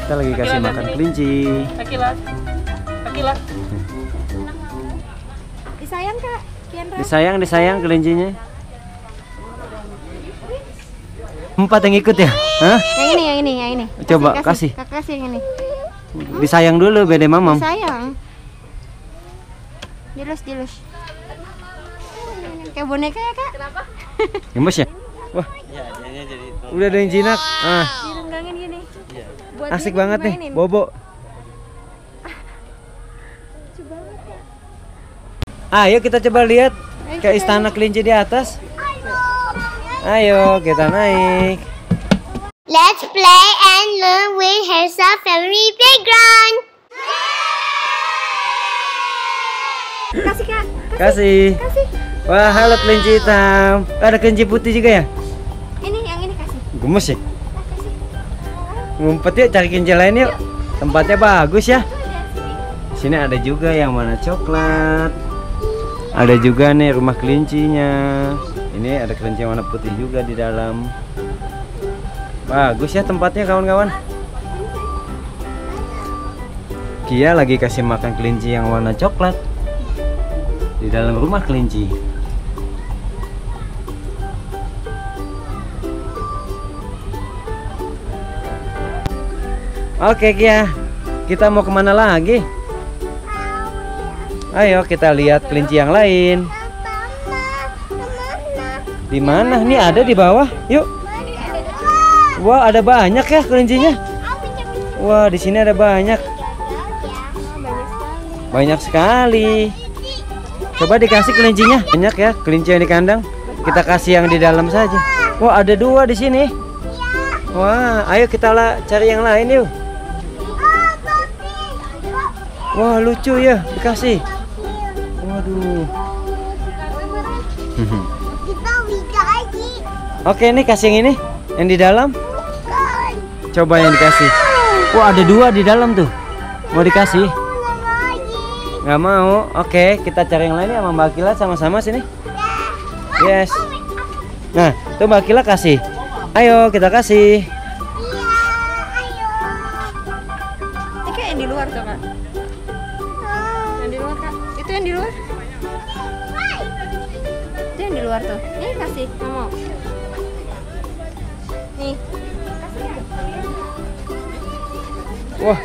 Kita lagi kasih makan kelinci. Akilat. Disayang Kak, Disayang kelincinya. 4 yang ikut ya? Hah? Yang ini. Coba kasih. Kakak kasih yang ini. Disayang dulu bede mamam. Disayang. Dilus. Kayak boneka ya Kak? Kenapa? Gemes ya? Wah. Udah ada yang jinak. Direnggangin gini. Buat Asik dia banget nih, dimainin. Bobo. Lucu banget ya. Ayo kita coba lihat ke istana kelinci di atas. Ayo kita naik. Let's play and learn with Hersha Family Playground. Kasih Kak. Kasih. Wah, halo kelinci hitam. Ada kelinci putih juga ya? Yang ini kasih. Gemes ya? Ngumpet yuk, cari kelinci lain yuk. Tempatnya bagus ya. Sini ada juga yang warna coklat. Ada juga nih rumah kelincinya. Ini ada kelinci warna putih juga di dalam. Bagus ya tempatnya kawan-kawan. Kia lagi kasih makan kelinci yang warna coklat di dalam rumah kelinci. Oke Kia, kita mau kemana lagi? Ayo kita lihat kelinci yang lain. Di mana? Nih ada di bawah. Yuk. Wah, ada banyak ya kelincinya. Wah, di sini ada banyak. Banyak sekali. Coba dikasih kelincinya. Banyak ya kelinci yang di kandang. Kita kasih yang di dalam saja. Wah, ada 2 di sini. Wah, ayo kita cari yang lain yuk. Wah, lucu ya, dikasih. Waduh. Oke, nih kasih yang ini, yang di dalam. Coba yang dikasih. Wah, ada 2 di dalam tuh. Mau dikasih? Nggak mau. Oke, kita cari yang lain ya sama Mbak Kila sama-sama sini. Yes. Nah, tuh Mbak Kila kasih. Ayo kita kasih. Ini kayak yang di luar tuh Kak. Yang di luar Kak. Itu yang di luar. Itu yang di luar tuh. Nih kasih, nggak mau. Nih. Wah.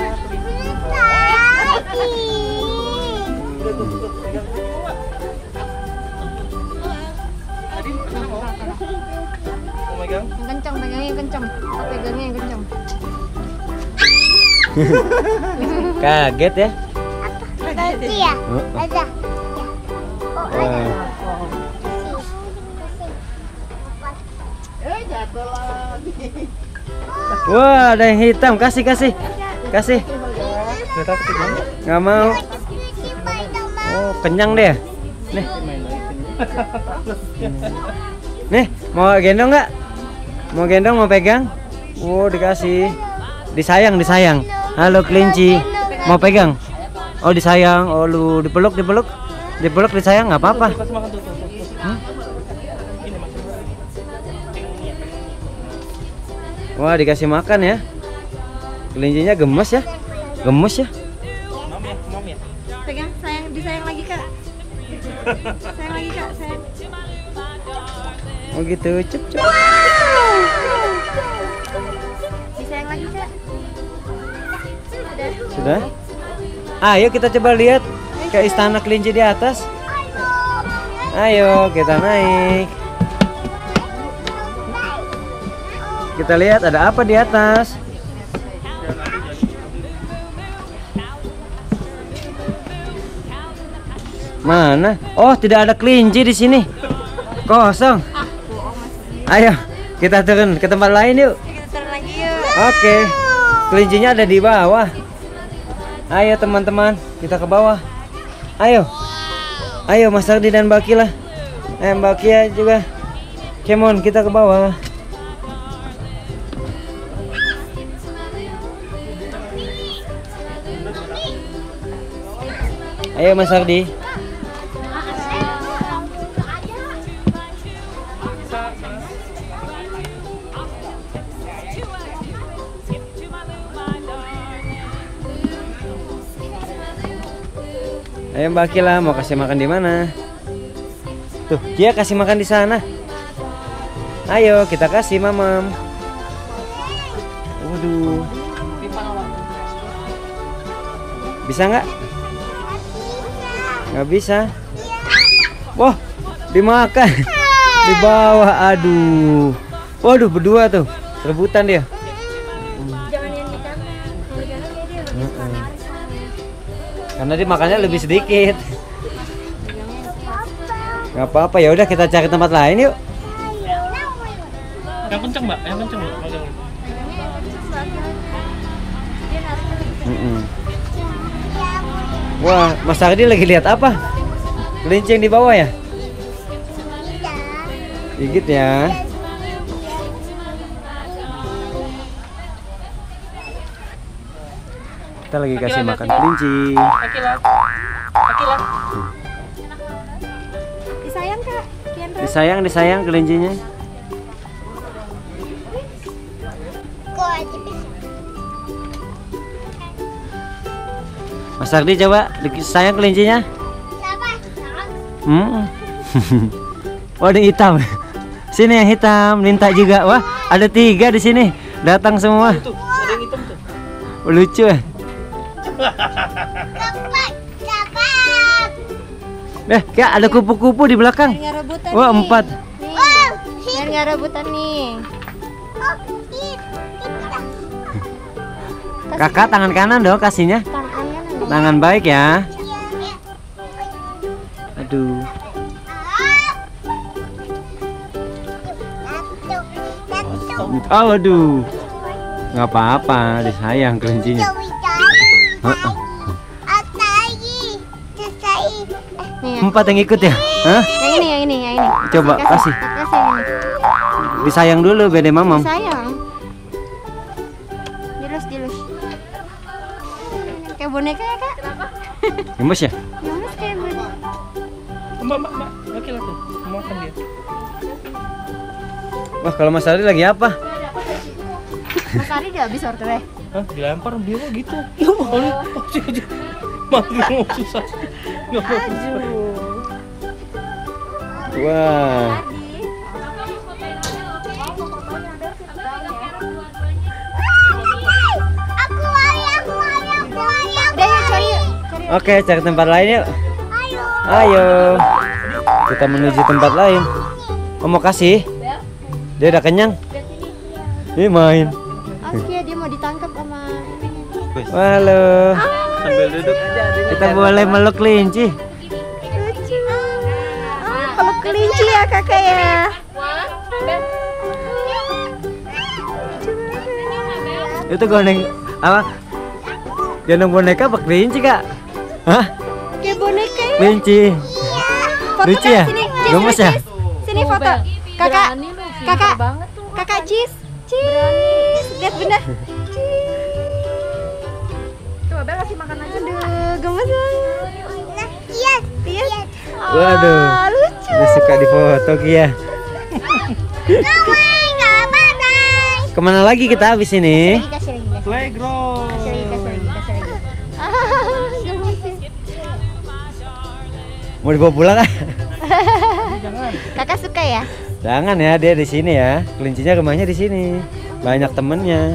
Yang kencang, pegangnya yang kencang. Pegangnya yang kencang. Kaget ya? Kasih ya? Ada. Wah. Wah, ada yang hitam. Kasih. Nggak mau. Oh, kenyang deh. Nih. Nih, mau gendong nggak? Mau gendong, mau pegang? Oh, dikasih. Disayang. Halo kelinci. Mau pegang? Oh, disayang. Oh, lu dipeluk, disayang nggak apa-apa. Wah, dikasih makan ya. Kelincinya gemes ya. Pegang, disayang lagi Kak. Sayang. Oh gitu, cep. Disayang lagi Kak. Sudah? Ayo kita coba lihat ke istana kelinci di atas. Ayo kita naik. Kita lihat ada apa di atas. Mana? Oh, tidak ada kelinci di sini. Kosong. Ayo, kita turun ke tempat lain yuk. Kita turun lagi yuk. Oke. Kelincinya ada di bawah. Ayo teman-teman, kita ke bawah. Ayo. Ayo Mas Ardi dan Mbak Kila. Mbak Kia juga. Come on, kita ke bawah. Ayo Mas Ardi. Ayo Mbak Akila mau kasih makan di mana? Tuh, dia kasih makan di sana. Ayo kita kasih Mamam. Waduh. Bisa nggak? Nggak bisa. Wah, dimakan. Di bawah. Aduh. Waduh, berdua tuh. Rebutan dia. Karena dia makannya lebih sedikit. Nggak apa-apa, ya udah kita cari tempat lain yuk. Yang kenceng Mbak, yang kenceng Mbak. Wah, Mas Ardi lagi lihat apa? Kelinci yang di bawah ya? Gigit ya. Kita lagi kasih makan kelinci. Akila. Akila. Disayang Kak. Disayang kelincinya. Mas Ardi coba disayang kelincinya. Oh, ada hitam. Sini yang hitam, minta juga. Wah, ada 3 di sini. Datang semua. Tuh, ada yang hitam tuh. Lucu ya. Kayak ada kupu-kupu di belakang. Wah, 4. Biar nggak rebutan nih. Kakak tangan kanan dong kasihnya. Tangan baik ya. Aduh. Oh, aduh. Nggak apa-apa, disayang kelincinya. Nih, 4 yang ikut ya? Hah? yang ini. Coba kasih. Kasih yang ini. Disayang dulu beda Mamam. Sayang. Dilus. Kayak boneka ya Kak? Gemes ya? Gemes kayak boneka. Mbak. Akila tuh, mau makan dia. Wah, kalau Mas Ardi lagi apa? Mas Ari udah habis ordernya? Hah, dilempar dia kok gitu. Ya Allah, pasti aja. Makin mau susah. Nggak mau susah. Wah. Oke, cari tempat lain yuk. Ayo. Kita menuju tempat lain. Mau kasih? Dia udah kenyang. Ini main. Askia dia mau ditangkap sama ini. Halo. Sambil duduk aja. Kita boleh meluk kelinci. Lucu. Peluk kelinci ya Kakak ya. Itu gondeng apa? Gendong boneka apa kelinci, Kak? Hah? Kayak boneka ya. Kelinci. Foto Lucu Kak, ya? sini, Gemes ya? Sini foto. Kakak cheese. Lihat bener. Coba Bel kasih makan aja. Aduh, gemes banget. Lihat. Waduh. Lucu. Dia suka difoto Kia. Kemana lagi kita habis ini? Kasih lagi. Playground. Kasih lagi. Mau dibawa pulang kan? Kakak suka ya? Jangan ya, dia di sini ya. Kelincinya rumahnya di sini. Banyak temennya.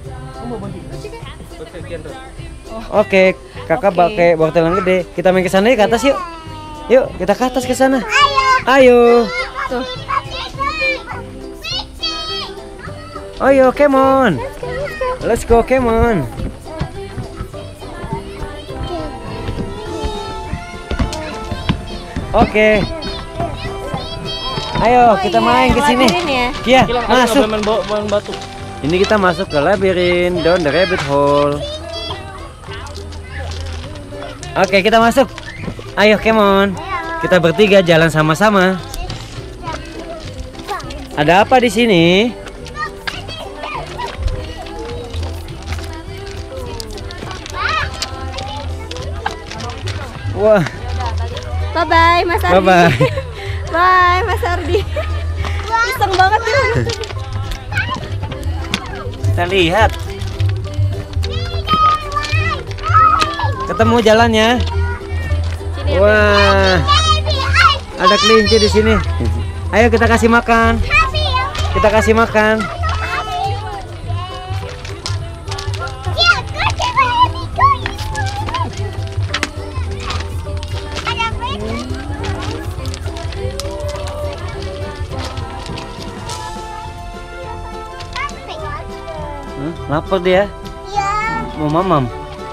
Oke, kakak pakai wortel yang gede. Kita main ke sana yuk, ke atas yuk. Yuk, kita ke atas ke sana. Ayo. Tuh. Ayo, come on. Let's go, come on. Oke. Ayo, kita main ke sini. Kia, masuk. Main batu. Ini kita masuk ke labirin down the rabbit hole. Oke, kita masuk. Ayo, come on. Kita bertiga jalan sama-sama. Ada apa di sini? Wah. Bye-bye Mas Ardi. Bye-bye. Bye Mas Ardi. Iseng banget ya. Kita lihat. Ketemu jalannya. Wah, ada kelinci di sini. Ayo kita kasih makan. Kita kasih makan. Lapar dia. Mau mamam.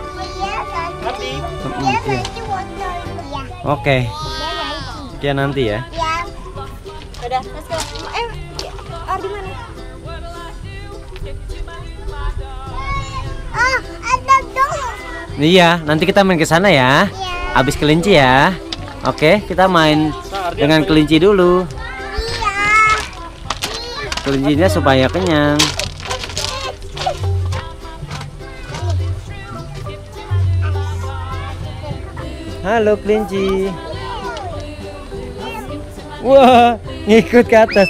Oke. Dia nanti ya. Udah, let's go. Ardi mana? Ada dong. Iya, nanti kita main ke sana ya. Habis kelinci ya. Oke, kita main dengan kelinci dulu. Kelincinya supaya kenyang. Halo kelinci. Wah, ngikut ke atas.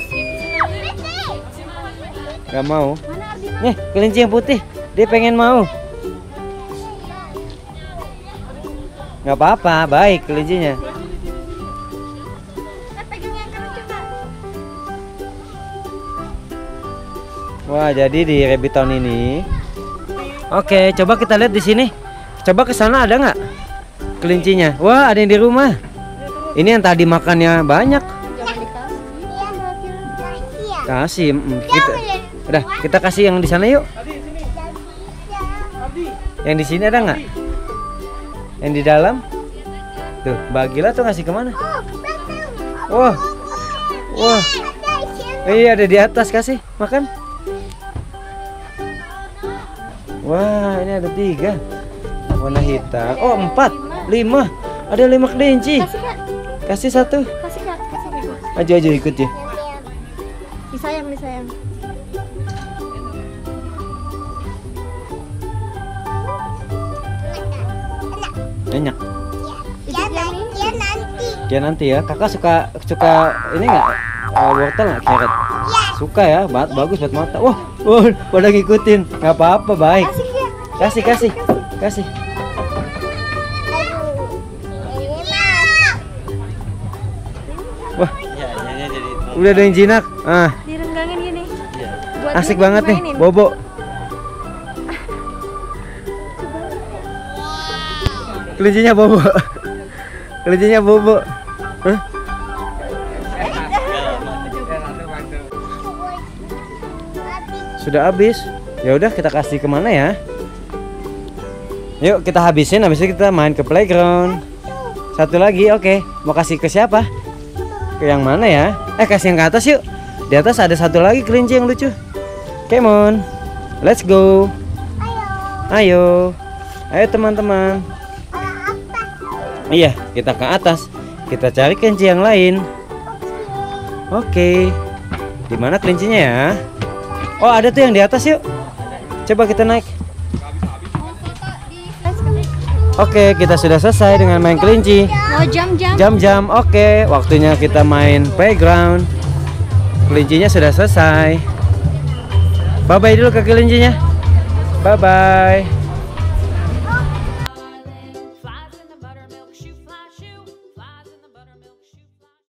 Gak mau. Nih, kelinci yang putih. Dia pengen mau. Gak apa-apa, baik kelincinya. Wah, jadi di rabbit town ini. Oke, coba kita lihat di sini. Coba ke sana ada nggak kelincinya? Wah, ada yang di rumah. Ini yang tadi makannya banyak. Kasih, kita kasih yang di sana yuk. Yang di sini ada nggak? Yang di dalam? Tuh, bagilah tuh ngasih kemana? Wah, wah. Iya, ada di atas, kasih makan. Wah, ini ada 3 warna hitam. Oh, 4, 5. Ada 5 kelinci. Kasih 1. Kasih Kak, kasih Kak. Aja ikut ya. Disayang, disayang. Enak. Dia nanti. Ya nanti ya. Kakak suka ini nggak? Wortel nggak, carrot? Suka ya, bagus buat mata. Wah, pada ngikutin. Nggak apa-apa, baik. Kasih. Wah, udah ada yang jinak. Direnggangin gini. Buat Asik dia banget nih, dimainin. Bobo. Kelincinya Bobo. Kelincinya Bobo. Hah? Sudah habis. Ya udah, kita kasih kemana ya? Yuk kita habisin, habis itu kita main ke playground. Satu lagi, oke. Mau kasih ke siapa? Ke yang mana ya? Kasih yang ke atas yuk. Di atas ada satu lagi kelinci yang lucu. Come on, let's go. Ayo teman-teman. Iya, kita ke atas. Kita cari kelinci yang lain. Oke. Di mana kelincinya ya? Oh, ada tuh yang di atas yuk. Coba kita naik. Oke, kita sudah selesai dengan main kelinci. Mau jam-jam. Jam-jam, oke. Waktunya kita main playground. Kelincinya sudah selesai. Bye-bye dulu ke kelincinya. Bye-bye.